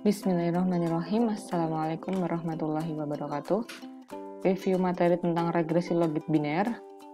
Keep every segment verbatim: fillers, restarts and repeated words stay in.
Bismillahirrahmanirrahim. Assalamualaikum warahmatullahi wabarakatuh. Review materi tentang regresi logit biner.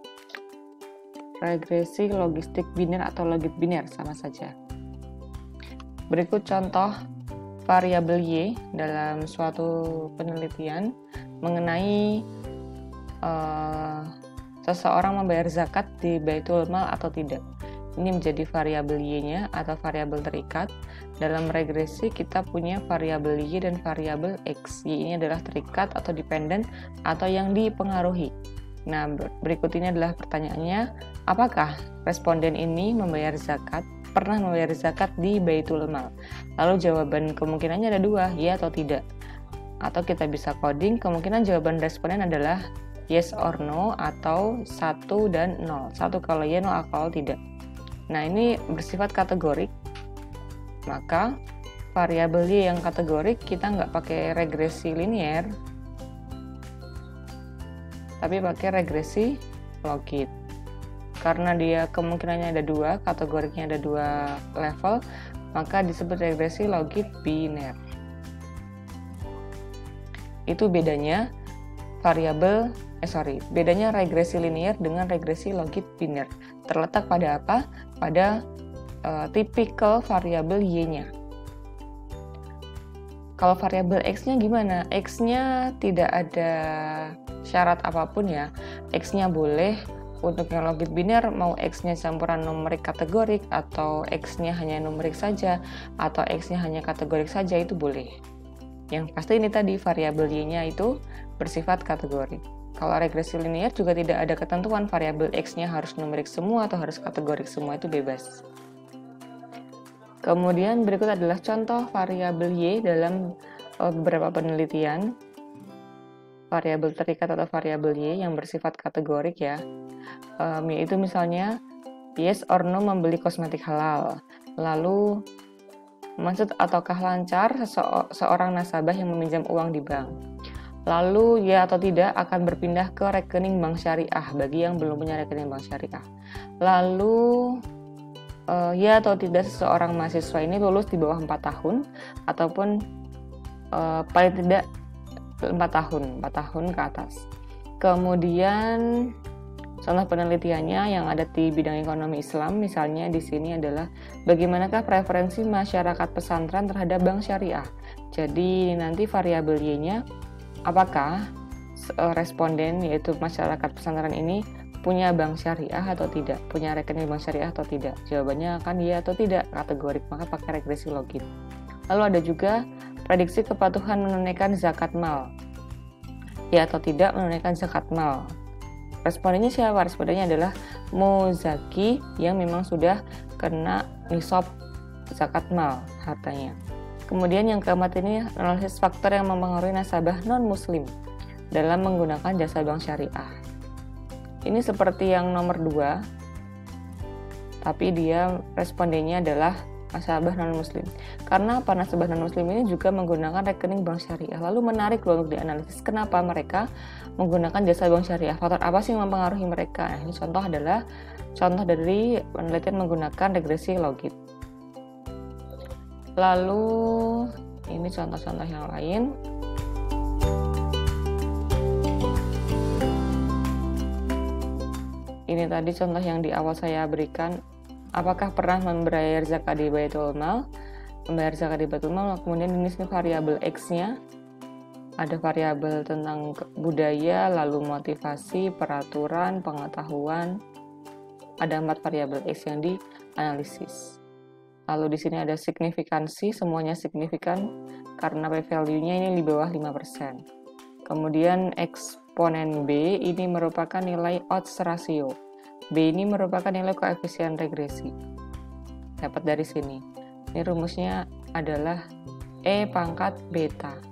Regresi logistik biner atau logit biner sama saja. Berikut contoh variabel Y dalam suatu penelitian mengenai uh, seseorang membayar zakat di Baitul Mal atau tidak. Ini menjadi variabel Y-nya atau variabel terikat. Dalam regresi kita punya variabel Y dan variabel X. Y ini adalah terikat atau dependen atau yang dipengaruhi. Nah, berikut ini adalah pertanyaannya, apakah responden ini membayar zakat, pernah membayar zakat di Baitul Mal? Lalu jawaban kemungkinannya ada dua, ya atau tidak. Atau kita bisa coding, kemungkinan jawaban responden adalah yes or no atau satu dan nol. satu kalau ya, nol kalau tidak. Nah, ini bersifat kategorik, maka variabel Y yang kategorik kita nggak pakai regresi linear, tapi pakai regresi logit. Karena dia kemungkinannya ada dua, kategoriknya ada dua level, maka disebut regresi logit biner. Itu bedanya variabel Eh sorry, bedanya regresi linear dengan regresi logit biner. Terletak pada apa? Pada uh, tipikal variabel Y-nya. Kalau variabel X-nya gimana? X-nya tidak ada syarat apapun ya. X-nya boleh untuk yang logit biner, mau X-nya campuran numerik kategorik, atau X-nya hanya numerik saja, atau X-nya hanya kategorik saja, itu boleh. Yang pasti ini tadi variabel Y-nya itu bersifat kategorik. Kalau regresi linear juga tidak ada ketentuan variabel X-nya harus numerik semua atau harus kategorik semua, itu bebas. Kemudian berikut adalah contoh variabel Y dalam beberapa penelitian. Variabel terikat atau variabel Y yang bersifat kategorik ya. Um, yaitu misalnya yes or no membeli kosmetik halal. Lalu maksud ataukah lancar sese- seorang nasabah yang meminjam uang di bank. Lalu ya atau tidak akan berpindah ke rekening bank syariah bagi yang belum punya rekening bank syariah. Lalu uh, ya atau tidak seseorang mahasiswa ini lulus di bawah empat tahun ataupun uh, paling tidak empat tahun, empat tahun ke atas. Kemudian contoh penelitiannya yang ada di bidang ekonomi Islam, misalnya di sini adalah bagaimanakah preferensi masyarakat pesantren terhadap bank syariah. Jadi nanti variabel Y-nya apakah responden yaitu masyarakat pesantren ini punya bank syariah atau tidak, punya rekening bank syariah atau tidak. Jawabannya akan iya atau tidak, kategorik, maka pakai regresi logit. Lalu ada juga prediksi kepatuhan menunaikan zakat mal. Ya atau tidak menunaikan zakat mal. Respondennya siapa? Respondennya adalah muzaki yang memang sudah kena nisab zakat mal hartanya. Kemudian yang keempat ini analisis faktor yang mempengaruhi nasabah non-muslim dalam menggunakan jasa bank syariah. Ini seperti yang nomor dua, tapi dia respondennya adalah nasabah non-muslim. Karena apa? Nasabah non-muslim ini juga menggunakan rekening bank syariah. Lalu menarik loh untuk dianalisis kenapa mereka menggunakan jasa bank syariah. Faktor apa sih yang mempengaruhi mereka? Nah, ini contoh adalah contoh dari penelitian menggunakan regresi logit. Lalu ini contoh-contoh yang lain. Ini tadi contoh yang di awal saya berikan. Apakah pernah membayar zakat di Baitul Mal? Membayar zakat di Baitul Mal. Kemudian ini variabel X-nya. Ada variabel tentang budaya, lalu motivasi, peraturan, pengetahuan. Ada empat variabel X yang dianalisis. Lalu di sini ada signifikansi, semuanya signifikan karena p-value-nya ini di bawah lima persen. Kemudian eksponen B ini merupakan nilai odds ratio. B ini merupakan nilai koefisien regresi. Dapat dari sini. Ini rumusnya adalah E pangkat beta.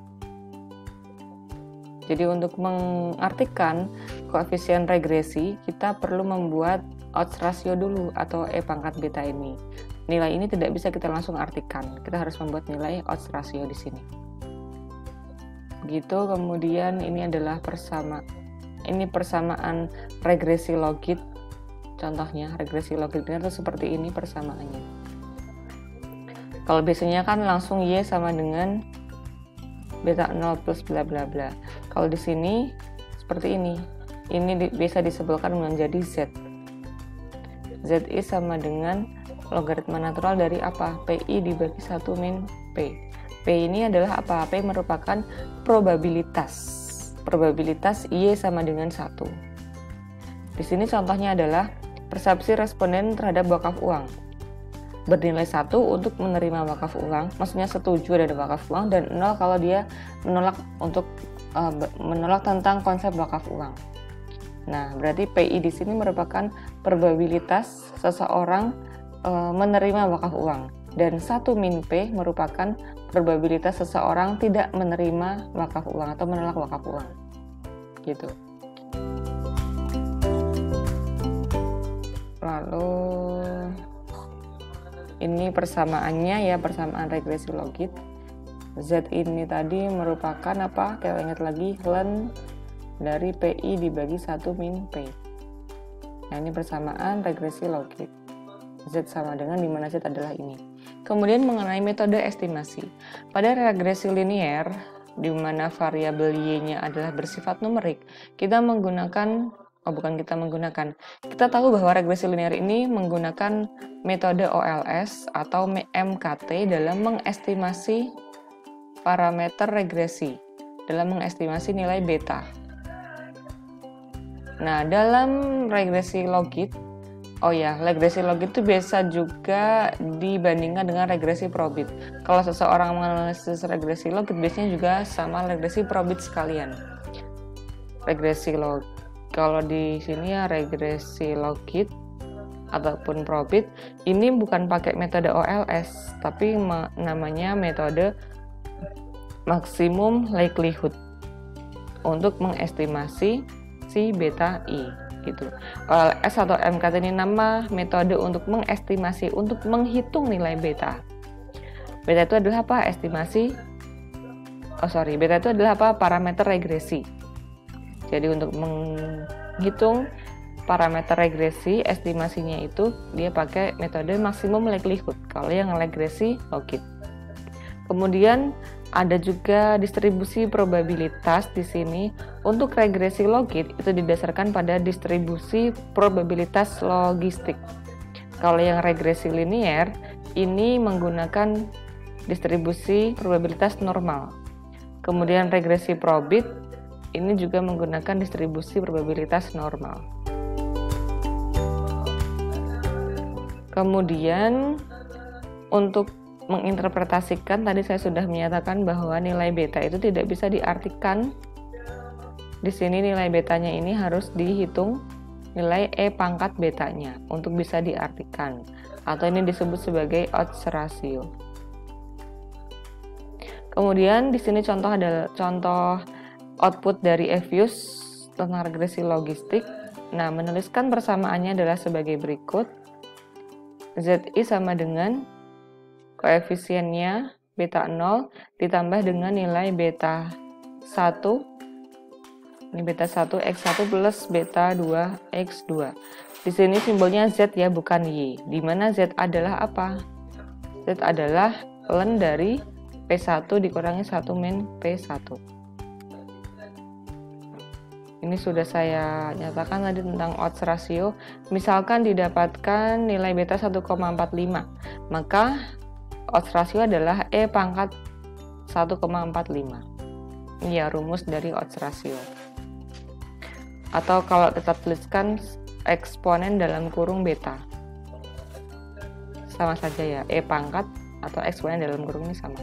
Jadi untuk mengartikan koefisien regresi, kita perlu membuat odds ratio dulu atau E pangkat beta ini. Nilai ini tidak bisa kita langsung artikan. Kita harus membuat nilai odds ratio di sini. Begitu, kemudian ini adalah persama ini persamaan regresi logit. Contohnya, regresi logit itu seperti ini persamaannya. Kalau biasanya kan langsung Y sama dengan beta nol plus bla bla bla. Kalau di sini seperti ini. Ini di, bisa disebutkan menjadi Z. Z I sama dengan logaritma natural dari apa? P I dibagi satu min P. P ini adalah apa? P merupakan probabilitas. Probabilitas Y sama dengan satu. Di sini contohnya adalah persepsi responden terhadap wakaf uang. Bernilai satu untuk menerima wakaf uang, maksudnya setuju ada wakaf uang, dan nol kalau dia menolak untuk uh, menolak tentang konsep wakaf uang. Nah, berarti P I di sini merupakan probabilitas seseorang uh, menerima wakaf uang, dan satu min P merupakan probabilitas seseorang tidak menerima wakaf uang atau menolak wakaf uang. Gitu. Lalu ini persamaannya ya, persamaan regresi logit. Z ini tadi merupakan apa? Kita ingat lagi, ln dari P I dibagi satu min P. Nah, ini persamaan regresi logit. Z sama dengan dimana Z adalah ini. Kemudian mengenai metode estimasi. Pada regresi linier, di mana variabel Y-nya adalah bersifat numerik, kita menggunakan Oh, bukan kita menggunakan. Kita tahu bahwa regresi linear ini menggunakan metode O L S atau M K T dalam mengestimasi parameter regresi, dalam mengestimasi nilai beta. Nah, dalam regresi logit, oh ya, regresi logit itu biasa juga dibandingkan dengan regresi probit. Kalau seseorang menganalisis regresi logit, biasanya juga sama regresi probit sekalian. Regresi logit. Kalau di sini ya regresi logit ataupun probit ini bukan pakai metode O L S, tapi namanya metode maksimum likelihood untuk mengestimasi si beta I gitu. O L S atau M K T ini nama metode untuk mengestimasi, untuk menghitung nilai beta. Beta itu adalah apa? Estimasi. Oh sorry, beta itu adalah apa? Parameter regresi. Jadi untuk menghitung parameter regresi, estimasinya itu dia pakai metode maksimum likelihood. Kalau yang regresi logit. Kemudian ada juga distribusi probabilitas di sini. Untuk regresi logit itu didasarkan pada distribusi probabilitas logistik. Kalau yang regresi linier ini menggunakan distribusi probabilitas normal. Kemudian regresi probit ini juga menggunakan distribusi probabilitas normal. Kemudian untuk menginterpretasikan, tadi saya sudah menyatakan bahwa nilai beta itu tidak bisa diartikan. Di sini nilai betanya ini harus dihitung nilai E pangkat betanya untuk bisa diartikan, atau ini disebut sebagai odds ratio. Kemudian di sini contoh adalah contoh output dari E V I U S tentang regresi logistik. Nah, menuliskan persamaannya adalah sebagai berikut. Z I sama dengan koefisiennya beta nol ditambah dengan nilai beta satu. Ini beta satu X satu plus beta dua X dua. Di sini simbolnya Z ya, bukan Y. Di mana Z adalah apa? Z adalah ln dari P satu dikurangi satu min P satu. Ini sudah saya nyatakan tadi tentang odds ratio. Misalkan didapatkan nilai beta satu koma empat lima, maka odds ratio adalah E pangkat satu koma empat lima. Ini ya rumus dari odds ratio. Atau kalau kita tuliskan eksponen dalam kurung beta. Sama saja ya, E pangkat atau eksponen dalam kurung ini sama.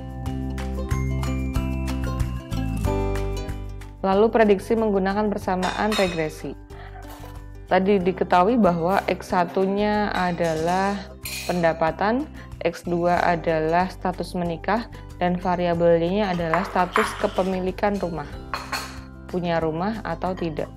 Lalu prediksi menggunakan persamaan regresi. Tadi diketahui bahwa X satu-nya adalah pendapatan, X dua adalah status menikah, dan variabel Y-nya adalah status kepemilikan rumah. Punya rumah atau tidak.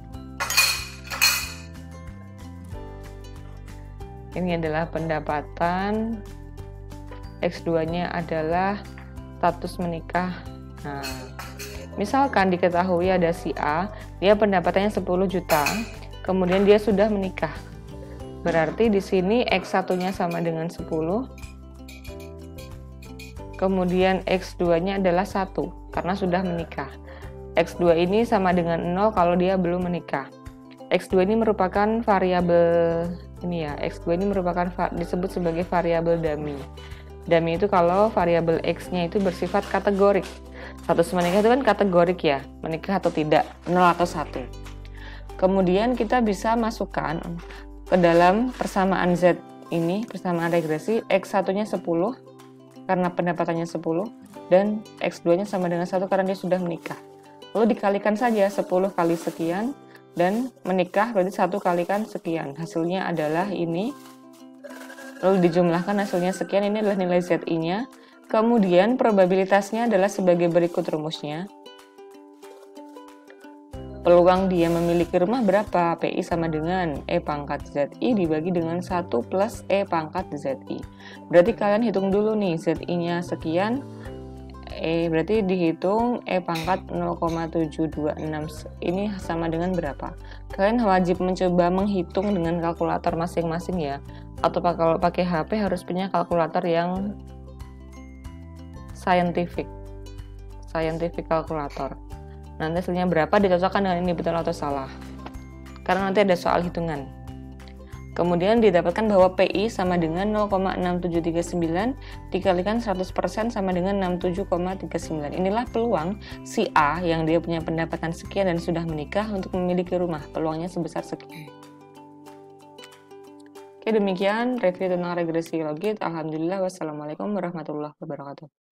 Ini adalah pendapatan, X dua-nya adalah status menikah. Nah, misalkan diketahui ada si A, dia pendapatannya sepuluh juta, kemudian dia sudah menikah. Berarti di sini X satu-nya sama dengan sepuluh, kemudian X dua-nya adalah satu karena sudah menikah. X dua ini sama dengan nol kalau dia belum menikah. X dua ini merupakan variabel ini ya, X dua ini merupakan disebut sebagai variabel dummy. Dummy itu kalau variabel X-nya itu bersifat kategorik. Status menikah itu kan kategorik ya, menikah atau tidak, nol atau satu. Kemudian kita bisa masukkan ke dalam persamaan Z ini, persamaan regresi, X satu-nya sepuluh karena pendapatannya sepuluh dan X dua-nya sama dengan satu karena dia sudah menikah. Lalu dikalikan saja sepuluh kali sekian dan menikah berarti satu kalikan sekian. Hasilnya adalah ini. Lalu dijumlahkan hasilnya sekian, ini adalah nilai Z I-nya. Kemudian probabilitasnya adalah sebagai berikut rumusnya. Peluang dia memiliki rumah berapa? P I sama dengan E pangkat Z I dibagi dengan satu plus E pangkat Z I. Berarti kalian hitung dulu nih, Z I-nya sekian, E berarti dihitung E pangkat nol koma tujuh dua enam ini sama dengan berapa? Kalian wajib mencoba menghitung dengan kalkulator masing-masing ya. Atau kalau pakai H P harus punya kalkulator yang scientific. Scientific kalkulator. Nanti hasilnya berapa dicocokkan dengan ini betul atau salah. Karena nanti ada soal hitungan. Kemudian didapatkan bahwa P I sama dengan nol koma enam tujuh tiga sembilan dikalikan seratus persen sama dengan enam puluh tujuh koma tiga sembilan. Inilah peluang si A yang dia punya pendapatan sekian dan sudah menikah untuk memiliki rumah. Peluangnya sebesar sekian. Oke, demikian review tentang regresi logit. Alhamdulillah, wassalamualaikum warahmatullahi wabarakatuh.